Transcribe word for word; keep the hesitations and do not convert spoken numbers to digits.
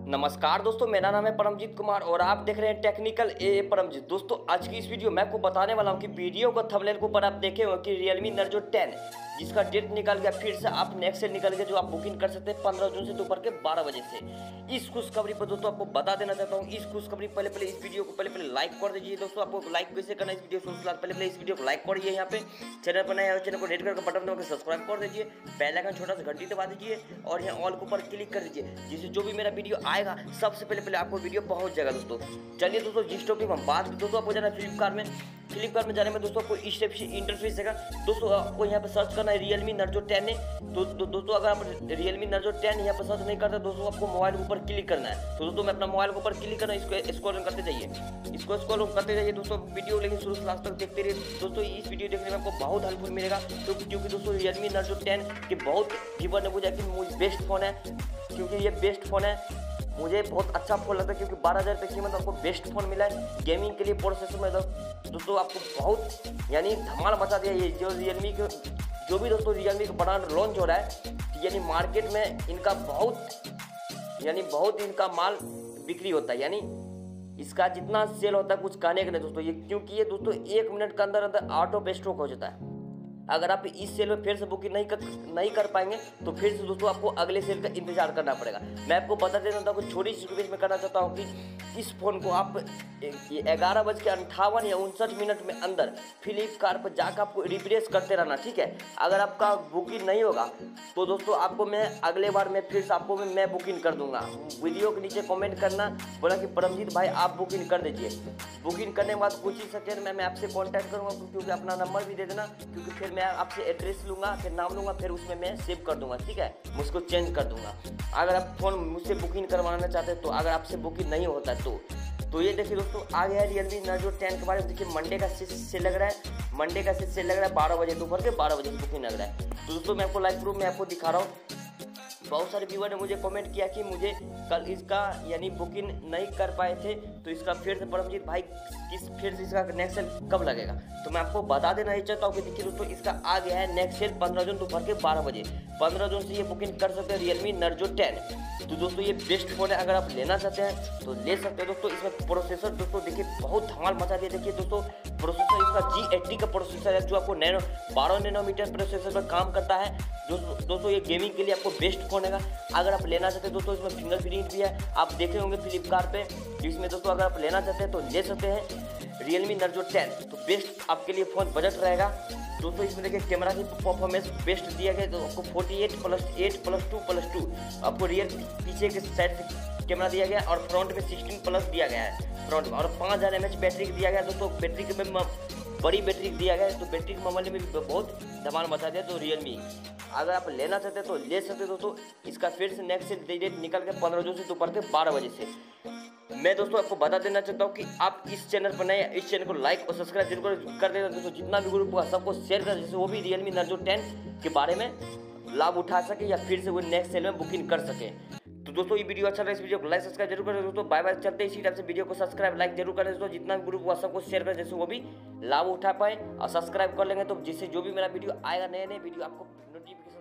नमस्कार दोस्तों, मेरा नाम है परमजीत कुमार और आप देख रहे हैं टेक्निकल ए परमजीत। दोस्तों आज की इस वीडियो में आपको बताने वाला हूं कि वीडियो को थंबनेल के ऊपर आप देखे हो कि Realme Narzo टेन जिसका डेट निकल गया, फिर से आप नेक्स्ट से निकल गया, जो आप बुकिंग कर सकते हैं पंद्रह जून से दोपहर के बारह बजे से। इस खुशखबरी पर दोस्तों आपको बता देना चाहता हूँ। इस खुशखबरी पहले पहले इस वीडियो को पहले पहले लाइक कर दीजिए। दोस्तों आपको लाइक कैसे करना है इस वीडियो को, पहले पहले इस वीडियो को लाइक करिए। यहाँ पे चैनल पर नया है, चैनल को रेड कलर का बटन दबा के सब्सक्राइब कर दीजिए, बेल आइकन छोटा सा घंटी दबा दीजिए और यहाँ ऑल के ऊपर क्लिक कर दीजिए, जिससे जो भी मेरा वीडियो आएगा सबसे पहले पहले आपको वीडियो पहुंच जाएगा। दोस्तों चलिए दोस्तों जिस टॉपिक हम बात दोस्तों आपको जाना फ्लिपकार्ट में फ्लिपकार्ट में जाने में दोस्तों आपको इस टाइप से इंटरफेस देगा। दोस्तों आपको यहाँ पे सर्च करना है Realme Narzo टेन है। तो दो, दोस्तों अगर आप Realme Narzo टेन यहाँ पे सर्च नहीं करते दोस्तों, आपको मोबाइल के ऊपर क्लिक करना है। तो दोस्तों मैं अपना मोबाइल के ऊपर क्लिक करना है, इसको स्क्रॉल करते जाइए, इसको स्क्रॉल करते जाइए दोस्तों। वीडियो लेकिन शुरू से लास्ट तक देखते रहिए दोस्तों। इस वीडियो देखने में आपको बहुत हेल्पफुल मिलेगा, क्योंकि दोस्तों Realme Narzo टेन के बहुत व्यूअर ने पूछा कि मुझे बेस्ट फोन है, क्योंकि ये बेस्ट फोन है, मुझे बहुत अच्छा फोन लगता है, क्योंकि बारह हज़ार रुपये की कीमत आपको बेस्ट फोन मिला है गेमिंग के लिए। प्रोसेसर में दोस्तों आपको बहुत यानी धमाल मचा दिया ये जो रियलमी के जो भी दोस्तों रियलमी का ब्रांड लॉन्च हो रहा है, यानी मार्केट में इनका बहुत यानी बहुत इनका माल बिक्री होता है, यानी इसका जितना सेल होता है कुछ कहने का नहीं दोस्तों ये, क्योंकि ये दोस्तों एक मिनट के अंदर अंदर आउट ऑफ स्टॉक हो जाता है। अगर आप इस सेल में फिर से बुकिंग नहीं कर नहीं कर पाएंगे तो फिर से दोस्तों आपको अगले सेल का इंतजार करना पड़ेगा। मैं आपको बता देना था, कुछ छोटी सी रिक्वेस्ट में करना चाहता हूँ कि इस फोन को आप ग्यारह बज के अंठावन या उनसठ मिनट में अंदर फ्लिपकार्ट पर जाकर आपको रिफ्रेश करते रहना, ठीक है। अगर आपका बुकिंग नहीं होगा तो दोस्तों आपको मैं अगले बार में फिर से आपको मैं, मैं बुकिंग कर दूंगा। वीडियो के नीचे कमेंट करना, बोला कि परमजीत भाई आप बुकिंग कर दीजिए। बुकिंग करने के बाद कुछ ही सेकेंड में मैं आपसे कॉन्टैक्ट करूँगा, क्योंकि अपना नंबर भी दे देना, क्योंकि फिर मैं आपसे एड्रेस लूँगा, फिर नाम लूँगा, फिर उसमें मैं सेव कर दूँगा, ठीक है, मुझको चेंज कर दूँगा। अगर आप फ़ोन मुझसे बुकिंग करवाना चाहते हैं तो अगर आपसे बुकिंग नहीं होता तो तो ये देखिए दोस्तों आ गया है Realme Narzo टेन के बारे में। देखिए मंडे का सेल लग रहा है, मंडे का सेल लग रहा है बारह बजे दोपहर के बारह बजे बुकिंग लग रहा है। तो दोस्तों मैं आपको लाइव प्रूफ में आपको दिखा रहा हूँ। बहुत सारे व्यूअर ने मुझे कमेंट किया कि मुझे कल इसका यानी बुकिंग नहीं कर पाए थे, तो इसका फिर से परमजीत भाई किस फिर से इसका नेक्स्ट सेल कब लगेगा। तो मैं आपको बता देना ही चाहता हूँ कि देखिए दोस्तों इसका आ गया है नेक्स्ट सेल पंद्रह जून दोपहर के बारह बजे। पंद्रह जून से ये बुकिंग कर सकते हैं Realme Narzo टेन। तो दोस्तों ये बेस्ट फोन है, अगर आप लेना चाहते हैं तो ले सकते हैं दोस्तों। इसमें प्रोसेसर दोस्तों देखिए बहुत धमाल मचा दिया। देखिए दोस्तों प्रोसेसर इसका जी एट्टी का प्रोसेसर है, जो आपको नैनो बारह नैनोमीटर प्रोसेसर पर काम करता है। दोस्तों दोस्तों ये गेमिंग के लिए आपको बेस्ट फोन है। अगर आप लेना चाहते हैं दोस्तों इसमें फिंगरप्रिंट भी है, आप देखे होंगे फ्लिपकार्ट पे, जिसमें दोस्तों अगर आप लेना चाहते हैं तो ले सकते हैं Realme Narzo टेन। तो बेस्ट आपके लिए फ़ोन बजट रहेगा दोस्तों। इसमें देखिए कैमरा की परफॉर्मेंस बेस्ट दिया गया, तो आपको अड़तालीस plus eight plus two plus two आपको रियर पीछे के साइड से कैमरा दिया गया और फ्रंट में सिक्सटीन प्लस दिया गया है फ्रंट में, और पाँच हज़ार एम एच बैटरी दिया गया दोस्तों। बैटरी के में बड़ी बैटरी दिया गया है, तो बैटरी के मामले में भी बहुत धमाल मचा दिया। तो Realme अगर आप लेना चाहते हैं तो ले सकते हैं दोस्तों। इसका फिर से नेक्स्ट से डेट निकल के पंद्रह जून से दोपहर के बारह बजे से। मैं दोस्तों आपको बता देना चाहता हूँ कि आप इस चैनल पर नए, इस चैनल को लाइक और सब्सक्राइब जरूर कर देना दोस्तों। जितना भी ग्रुप होगा सबको शेयर कर, जैसे वो भी Realme Narzo टेन के बारे में लाभ उठा सके या फिर से वो नेक्स्ट सेल में बुकिंग कर सके। तो दोस्तों ये वीडियो अच्छा लगे इस वीडियो को लाइक सब्सक्राइब जरूर करें दोस्तों। बाय बाय, चलते इसी टाइप से वीडियो को सब्सक्राइब लाइक जरूर करें दोस्तों। जितना भी ग्रुप हुआ सबको शेयर करें, जैसे वो भी लाभ उठा पाए और सब्सक्राइब कर लेंगे, तो जिससे जो भी मेरा वीडियो आएगा नए नए वीडियो आपको नोटिफिकेशन